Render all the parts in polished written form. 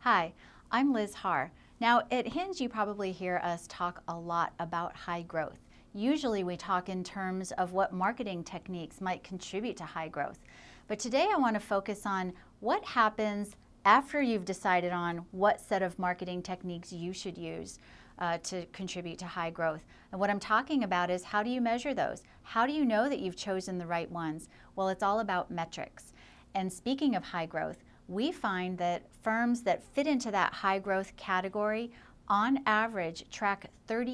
Hi, I'm Liz Haar. Now, at Hinge, you probably hear us talk a lot about high growth. Usually we talk in terms of what marketing techniques might contribute to high growth. But today I want to focus on what happens after you've decided on what set of marketing techniques you should use to contribute to high growth. And what I'm talking about is, how do you measure those? How do you know that you've chosen the right ones? Well, it's all about metrics. And speaking of high growth, we find that firms that fit into that high growth category on average track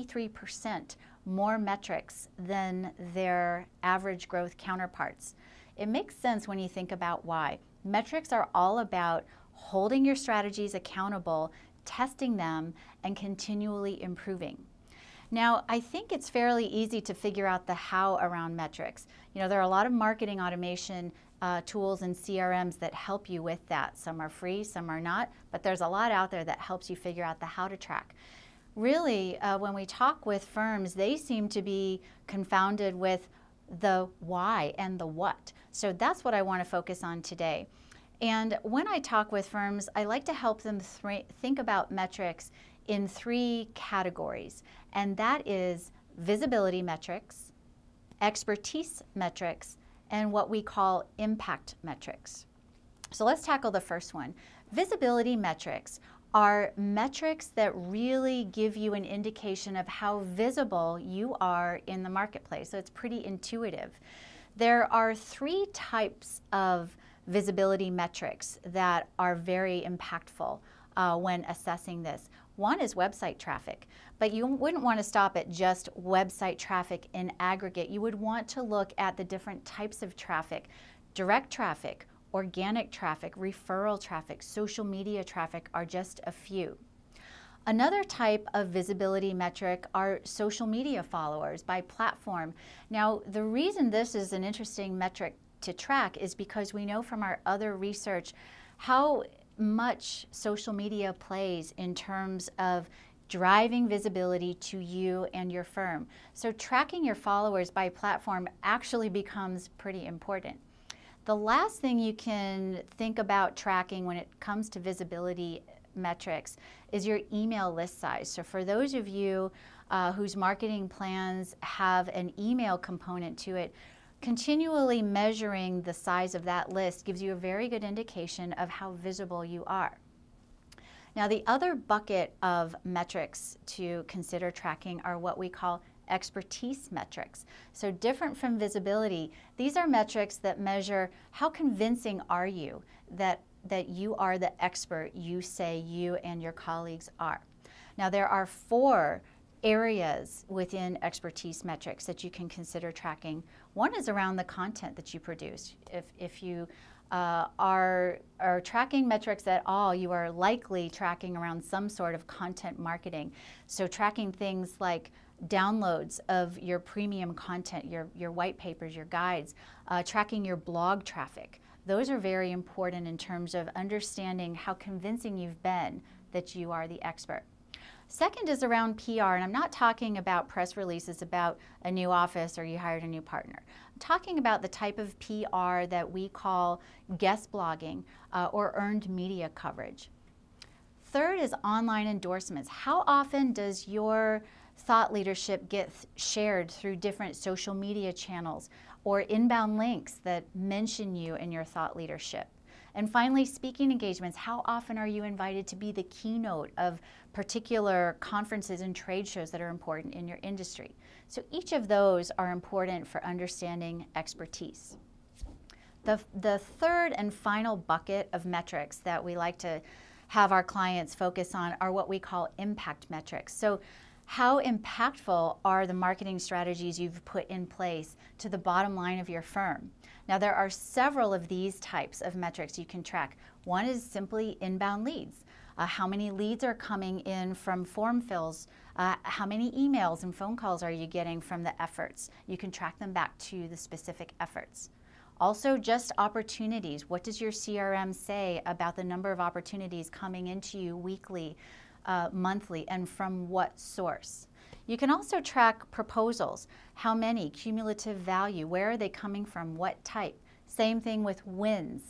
33% more metrics than their average growth counterparts. It makes sense when you think about why. Metrics are all about holding your strategies accountable, testing them, and continually improving. Now, I think it's fairly easy to figure out the how around metrics. You know, there are a lot of marketing automation tools and CRMs that help you with that. Some are free, some are not, but there's a lot out there that helps you figure out the how to track. Really, when we talk with firms, they seem to be confounded with the why and the what. So that's what I want to focus on today. And when I talk with firms, I like to help them think about metrics in three categories, and that is visibility metrics, expertise metrics, and what we call impact metrics. So let's tackle the first one. Visibility metrics are metrics that really give you an indication of how visible you are in the marketplace. So it's pretty intuitive. There are three types of visibility metrics that are very impactful when assessing this. One is website traffic, but you wouldn't want to stop at just website traffic in aggregate. You would want to look at the different types of traffic: direct traffic, organic traffic, referral traffic, social media traffic are just a few. Another type of visibility metric are social media followers by platform. Now, the reason this is an interesting metric to track is because we know from our other research how much social media plays in terms of driving visibility to you and your firm. So tracking your followers by platform actually becomes pretty important. The last thing you can think about tracking when it comes to visibility metrics is your email list size. So for those of you whose marketing plans have an email component to it, continually measuring the size of that list gives you a very good indication of how visible you are. Now, the other bucket of metrics to consider tracking are what we call expertise metrics. So different from visibility, these are metrics that measure how convincing are you that you are the expert you say you and your colleagues are. Now, there are four areas within expertise metrics that you can consider tracking. One is around the content that you produce. If you are tracking metrics at all, you are likely tracking around some sort of content marketing. So tracking things like downloads of your premium content, your white papers, your guides, tracking your blog traffic. Those are very important in terms of understanding how convincing you've been that you are the expert. Second is around PR, and I'm not talking about press releases about a new office or you hired a new partner. I'm talking about the type of PR that we call guest blogging or earned media coverage. Third is online endorsements. How often does your thought leadership get shared through different social media channels or inbound links that mention you and your thought leadership? And finally, speaking engagements. How often are you invited to be the keynote of particular conferences and trade shows that are important in your industry? So each of those are important for understanding expertise. The third and final bucket of metrics that we like to have our clients focus on are what we call impact metrics. So how impactful are the marketing strategies you've put in place to the bottom line of your firm? Now, there are several of these types of metrics you can track. One is simply inbound leads. How many leads are coming in from form fills? How many emails and phone calls are you getting from the efforts? You can track them back to the specific efforts. Also, just opportunities. What does your CRM say about the number of opportunities coming into you weekly, monthly, and from what source? You can also track proposals. How many? Cumulative value. Where are they coming from? What type? Same thing with wins.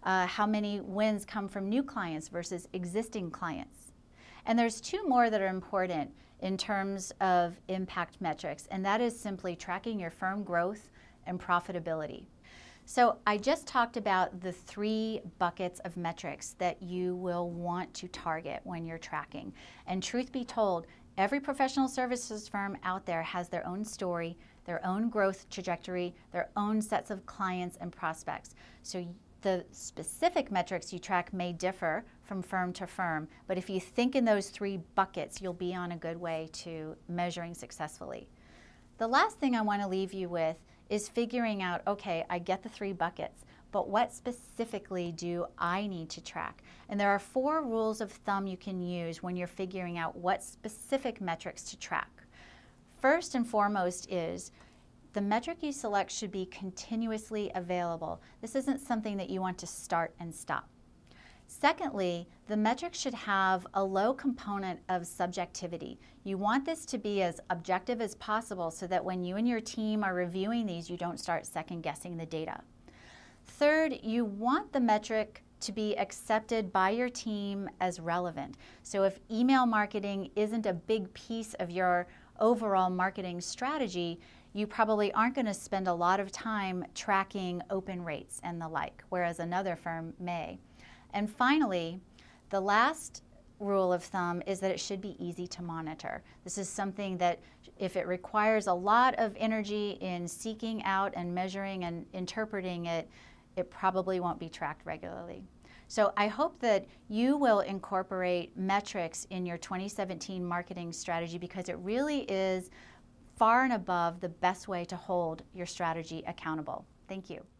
how many wins come from new clients versus existing clients. And there's two more that are important in terms of impact metrics, and that is simply tracking your firm growth and profitability. So I just talked about the 3 buckets of metrics that you will want to target when you're tracking. And truth be told, every professional services firm out there has their own story, their own growth trajectory, their own sets of clients and prospects. So the specific metrics you track may differ from firm to firm, but if you think in those 3 buckets, you'll be on a good way to measuring successfully. The last thing I want to leave you with is figuring out, okay, I get the 3 buckets, but what specifically do I need to track? And there are 4 rules of thumb you can use when you're figuring out what specific metrics to track. First and foremost is the metric you select should be continuously available. This isn't something that you want to start and stop. Secondly, the metric should have a low component of subjectivity. You want this to be as objective as possible so that when you and your team are reviewing these, you don't start second guessing the data. Third, you want the metric to be accepted by your team as relevant. So if email marketing isn't a big piece of your overall marketing strategy, you probably aren't going to spend a lot of time tracking open rates and the like, whereas another firm may. And finally, the last rule of thumb is that it should be easy to monitor. This is something that if it requires a lot of energy in seeking out and measuring and interpreting it, it probably won't be tracked regularly. So I hope that you will incorporate metrics in your 2017 marketing strategy because it really is far and above the best way to hold your strategy accountable. Thank you.